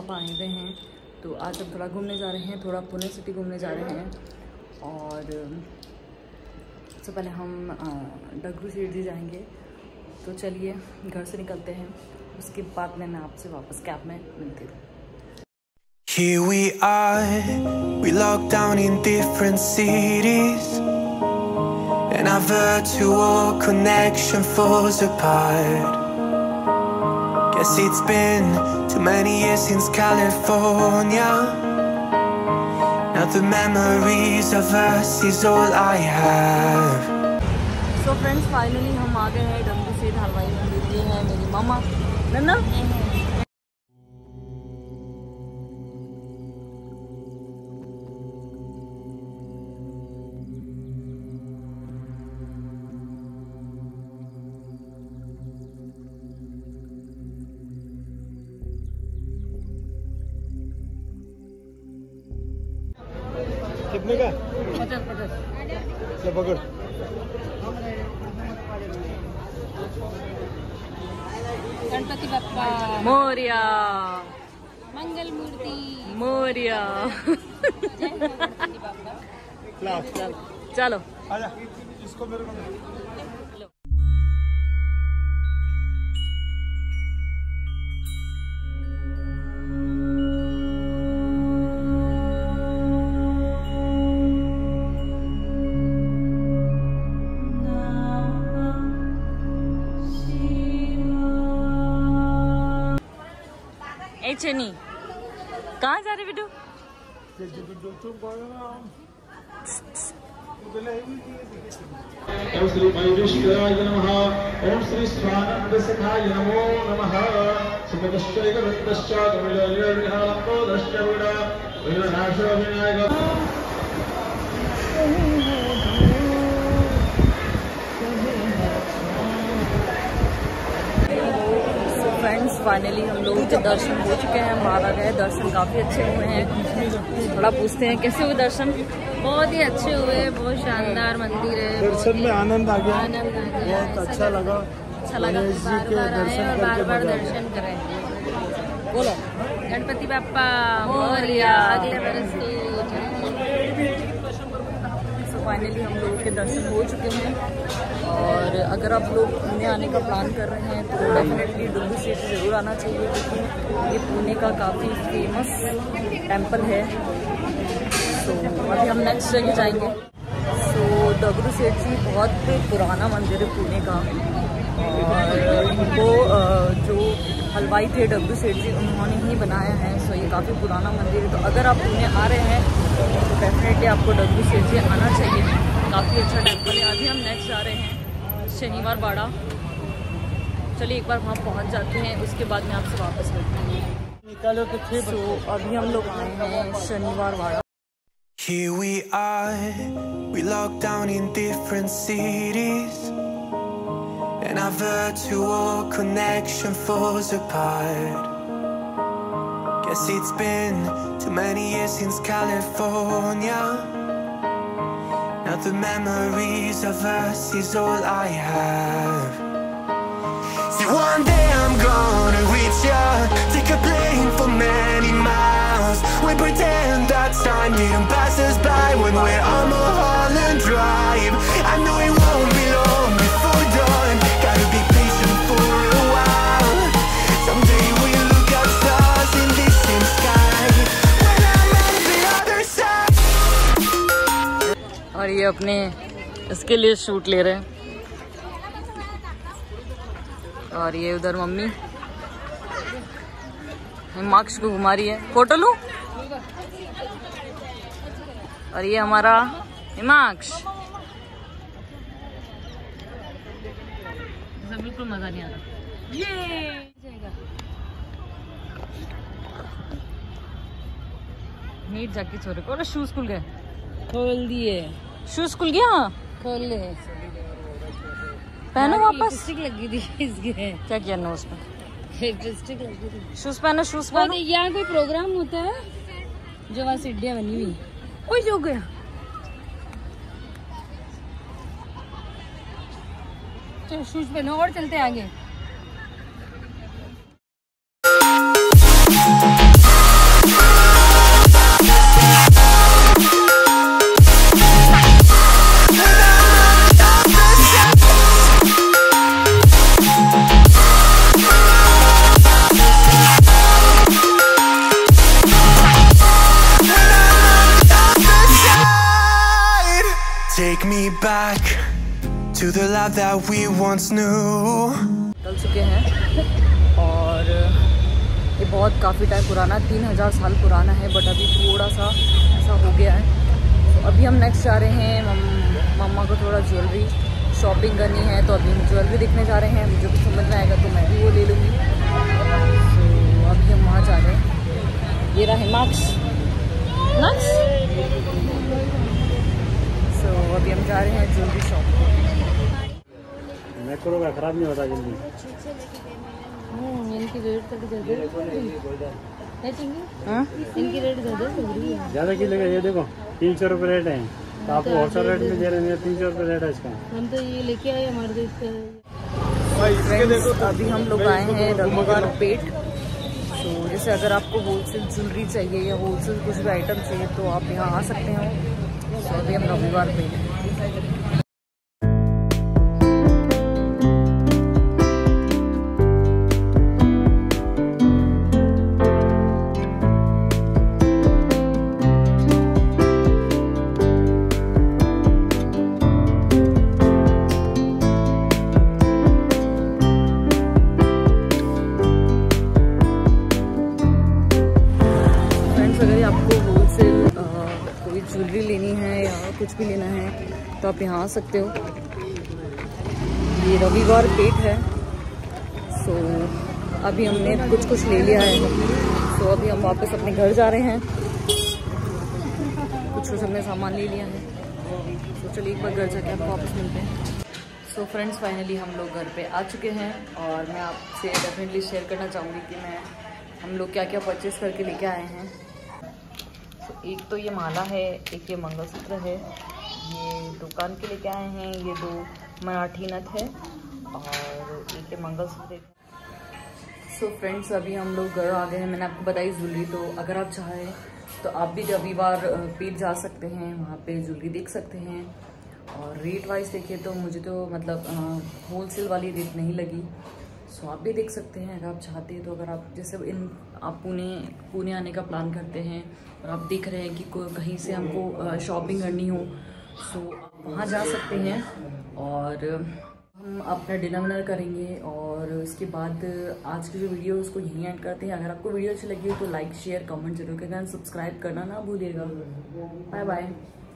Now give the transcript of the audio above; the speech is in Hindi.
पापा आए हुए हैं, तो आज हम थोड़ा घूमने जा रहे हैं, थोड़ा पुणे सिटी घूमने जा रहे हैं। और सबसे पहले हम डगरू सेठ जी जाएंगे, तो चलिए घर से निकलते हैं, उसके बाद मैं आपसे वापस कैब में मिलती हूँ। Here we are, we locked down in different cities, and our virtual connection falls apart. Guess it's been too many years since California. Now the memories of us is all I have. So friends, finally हम आ गए हैं डगरू सेठ हलवाई मंदिर। ये है मेरी मामा नन्ना। कितने का? 50। ले पकड़। गणपति बप्पा मोरिया, मंगल मूर्ति मोरिया। चलो आजा, इसको मेरे को चनी। कहाँ जा रहे बेटू? ओम श्री मयूरेश्वराय नमः। ओम श्री स्वानंदसखाय नमो नमः। सुमदश्चैकवृत्तश्च गमिलोर्विहालम्बोदश्च विना विनाशो विनायक। फ्रेंड्स, फाइनली हम लोगों के दर्शन हो चुके हैं, बाहर आ गए। दर्शन काफ़ी अच्छे हुए हैं। थोड़ा पूछते हैं कैसे हुए दर्शन। बहुत ही अच्छे हुए, बहुत शानदार मंदिर है। दर्शन में आनंद आ गया, आनंद आ गया, बहुत अच्छा लगा। अच्छा लगा। बार-बार आए और बार-बार दर्शन करें। बोलो गणपति बप्पा मोरिया, अगले वर्ष की। फाइनली हम लोगों के दर्शन हो चुके हैं। और अगर आप लोग पुणे आने का प्लान कर रहे हैं तो डेफिनेटली डगरू सेठ ज़रूर आना चाहिए, क्योंकि ये पुणे का काफ़ी फेमस टेम्पल है। तो अभी हम नेक्स्ट जगह जाएंगे। सो डगरू सेठ जी बहुत पुराना मंदिर है पुणे का, और इनको जो हलवाई थे डगरू सेठ जी, उन्होंने ही बनाया है। सो ये काफ़ी पुराना मंदिर है। तो अगर आप पुणे आ रहे हैं तो डेफिनेटली आपको डगरू सेठ जी आना चाहिए। काफ़ी अच्छा टेम्पल है। अभी हम नेक्स्ट जा रहे हैं शनिवार बाड़ा। चलिए एक बार वहाँ पहुँच जाते हैं, उसके बाद मैं आपसे वापस मिलती हूँ। तो अभी हम लोग आए हैं शनिवार बाड़ा। Here we are, we locked down in different cities, and our virtual connection falls apart. Guess it's been too many years since California. Now the memories of us is all I have. See, one day I'm gonna reach ya, take a plane for many miles. We pretend that time didn't pass us by when we're on Mulholland Drive. I know it won't be long before dawn, gotta be patient for a while. Someday we'll look at stars in this same sky, when I'm on the other side. और ये अपने इसके लिए शूट ले रहे हैं। और ये उधर मम्मी हिमाक्ष को घुमा रही है। फोटो लूं? और ये हमारा हिमाक्ष। बिल्कुल मजा नहीं आ रहा। ये नीट जाके छोरे को। शूज खुल गए, खोल दिए, शूज खुल गया। खोल ले, पहनो वापस। लिपस्टिक लगी थी इसके। क्या किया ना उसमें? लिपस्टिक लगी थी। शूज पहनो, शूज पहनो। यहाँ कोई प्रोग्राम होता है जो वहाँ सीढ़ियाँ बनी हुई। कोई जो गया। चलो शूज पहनो और चलते आगे। take me back to the life that we once knew. चल चुके हैं और ये बहुत काफ़ी टाइम पुराना, 3000 साल पुराना है, बट अभी थोड़ा सा ऐसा हो गया है। तो अभी हम नेक्स्ट जा रहे हैं, मम्मा को थोड़ा ज्वेलरी शॉपिंग करनी है, तो अभी हम ज्वेलरी देखने जा रहे हैं। मुझे कुछ समझ में आएगा तो मैं भी वो ले लूँगी। तो अभी हम वहाँ जा रहे हैं। ये रहा है मार्क्स। सो अभी हम जा रहे हैं ज्वेलरी शॉप। मैक्रो का खराब नहीं होता जल्दी। इनकी रेट तक ज़्यादा इनकी रेट ज़्यादा की लगे। ये देखो 300 रुपये रेट है, तो आपको होलसेल रेट में दे रहे हैं। 300 रुपये रेट है इसका। हम तो ये लेके आए हमारे देश का। अभी हम लोग आए हैं रविवार पेट। तो जैसे अगर आपको होलसेल ज्वेलरी चाहिए या होलसेल कुछ भी आइटम चाहिए तो आप यहाँ आ सकते हैं। तो अभी हम रविवार पेट हैं। ज्वेलरी लेनी है या कुछ भी लेना है तो आप यहाँ आ सकते हो। ये रविवार पेट है। सो अभी हमने कुछ ले लिया है। सो अभी हम वापस अपने घर जा रहे हैं। कुछ हमने सामान ले लिया है। तो चलिए एक बार घर जाके आपको वापस मिलते हैं। सो फ्रेंड्स, फाइनली हम लोग घर पे आ चुके हैं और मैं आपसे डेफिनेटली शेयर करना चाहूँगी कि हम लोग क्या क्या परचेज़ करके लेके आए हैं। एक तो ये माला है, एक ये मंगलसूत्र है, ये दुकान के लेके आए हैं। ये 2 मराठी नथ है और एक ये मंगलसूत्र। सो फ्रेंड्स, अभी हम लोग घर आ गए हैं। मैंने आपको बताई ज्वेलरी, तो अगर आप चाहें तो आप भी रविवार पेट जा सकते हैं, वहाँ पे ज्वेलरी देख सकते हैं। और रेट वाइज देखिए तो मुझे तो मतलब होलसेल वाली रेट नहीं लगी। सो आप भी देख सकते हैं अगर आप चाहते हैं तो। अगर आप जैसे आप पुणे आने का प्लान करते हैं और आप देख रहे हैं कि कहीं से हमको शॉपिंग करनी हो, सो आप वहाँ जा सकते हैं। और हम अपना डिनर करेंगे और उसके बाद आज की जो वीडियो है उसको यहीं एंड करते हैं। अगर आपको वीडियो अच्छी लगी हो तो लाइक शेयर कमेंट जरूर करें, सब्सक्राइब करना ना भूलिएगा। Bye bye.